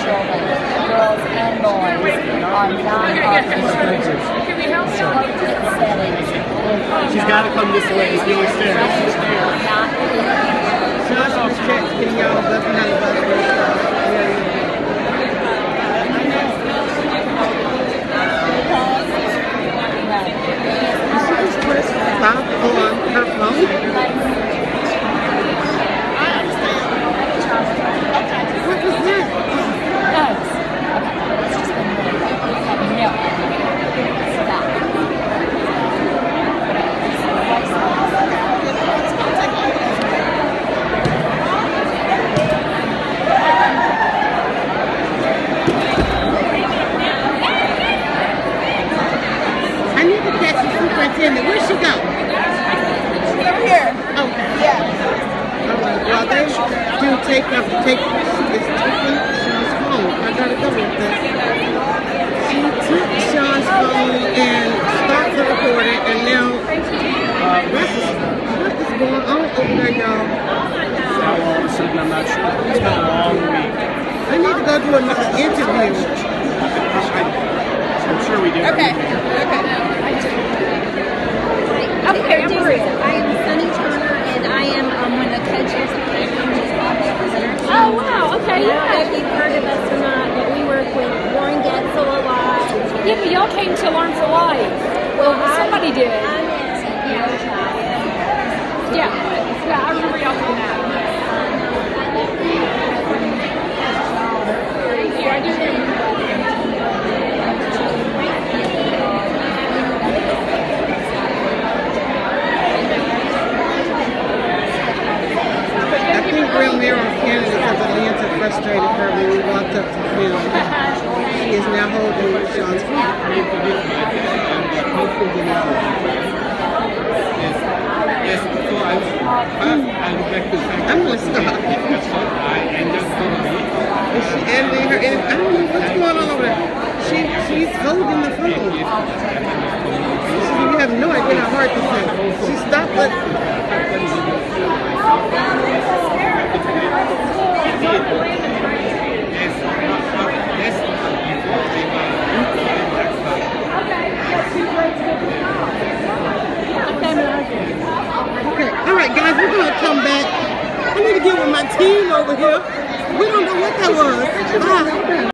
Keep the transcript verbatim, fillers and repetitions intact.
children, girls and boys, are not offered settings. She's got to come this way. It's the only stairs. Not Josh was getting y'all up behind the bus. Stop on her phone? I understand. What was that? Guys, okay, let's just been really no. Stop. I need to catch the superintendent. Where'd she go? Over here. Okay. Yeah. All right. Well, they do take up, take this Sean's phone. I gotta go with this. She took Sean's phone and stopped the recording, and now what is, what is going on over there, y'all? Now all of a sudden, I'm not sure. It's been a long week. I need to go do another interview. I'm sure we do. Okay. Okay. Okay, I'm Maria. I am Sunny Turner, and I am um, one of the coaches of the presenters. Oh, wow. Okay, I don't know yeah. if you've heard of us or not, but we work with Warren Getzel a lot. Yeah, but y'all came to Learn for Life. Well, somebody did. I'm at C P O Child. Yeah. Yeah, I remember y'all doing that. Yeah, I do remember. I think Real Mayoral Canada because Atlanta frustrated her when we walked up to film. She is now holding Sean's phone. Yes, so I, I would like to thank I'm gonna stop. I enjoyed following. Is she editing her? Edit? I don't know what's going on over there. She she's holding the phone. She, you have no idea how hard this is. She stopped it. Okay, all right, guys, we're gonna come back. I need to get with my team over here. We don't know what that was. Ah.